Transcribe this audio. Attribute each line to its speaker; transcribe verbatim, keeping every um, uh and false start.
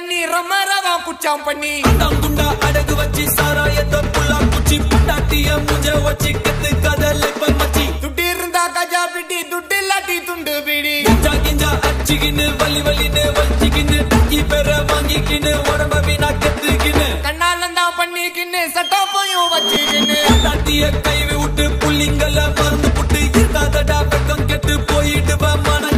Speaker 1: தண்ணி ரம ரவம் குச்சாம் பண்ணி
Speaker 2: குண்டா அடகு வச்சி சாராயத்தை புல்லா குச்சி புட்டாட்டிய முஞ்ச வச்சி கத்து கதலை மச்சி
Speaker 1: துட்டி இருந்தா கஜா பிடி துட்டு இல்லாட்டி துண்டு பிடி
Speaker 2: கிஞ்சா கிஞ்சா அச்சிக்கின்னு வலி வலின்னு வச்சிக்கின்னு டக்கி பெற வாங்கிக்கின்னு உடம்ப வீணா கத்துக்கின்னு
Speaker 1: கண்ணாலந்தா பண்ணிக்கின்னு சட்டா போயும் வச்சுக்கின்னு
Speaker 2: புட்டாட்டிய கைவி விட்டு புள்ளிங்கள மறந்து புட்டு இருக்காதடா வெக்கம் கெட்டு போயிட்டு வா மன